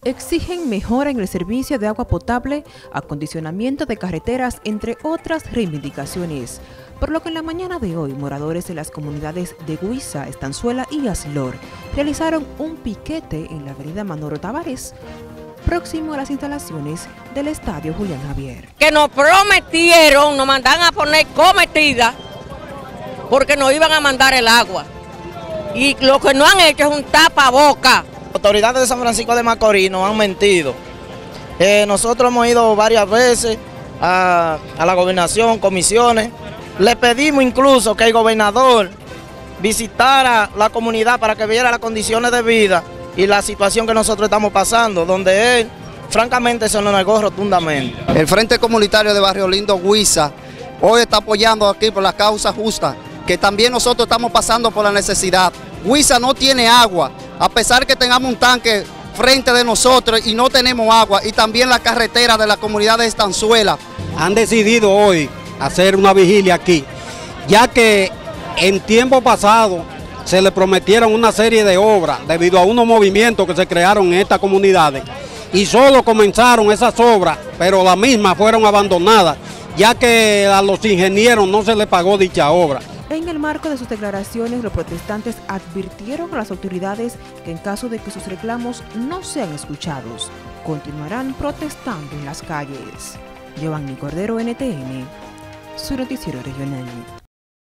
Exigen mejora en el servicio de agua potable, acondicionamiento de carreteras, entre otras reivindicaciones. Por lo que en la mañana de hoy, moradores de las comunidades de Guisa, Estanzuela y Aslor realizaron un piquete en la avenida Manolo Tavares, próximo a las instalaciones del Estadio Julián Javier. Que nos prometieron, nos mandan a poner cometida porque nos iban a mandar el agua. Y lo que no han hecho es un tapaboca. Las autoridades de San Francisco de Macorís nos han mentido. Nosotros hemos ido varias veces a la gobernación, comisiones. Le pedimos incluso que el gobernador visitara la comunidad para que viera las condiciones de vida y la situación que nosotros estamos pasando, donde él, francamente, se nos negó rotundamente. El Frente Comunitario de Barrio Lindo Guisa hoy está apoyando aquí por la causa justa, que también nosotros estamos pasando por la necesidad. Guisa no tiene agua, a pesar que tengamos un tanque frente de nosotros y no tenemos agua, y también la carretera de la comunidad de Estanzuela. Han decidido hoy hacer una vigilia aquí, ya que en tiempo pasado se le prometieron una serie de obras debido a unos movimientos que se crearon en estas comunidades, y solo comenzaron esas obras, pero las mismas fueron abandonadas, ya que a los ingenieros no se les pagó dicha obra. En el marco de sus declaraciones, los protestantes advirtieron a las autoridades que en caso de que sus reclamos no sean escuchados, continuarán protestando en las calles. Giovanni Cordero, NTN, su noticiero regional.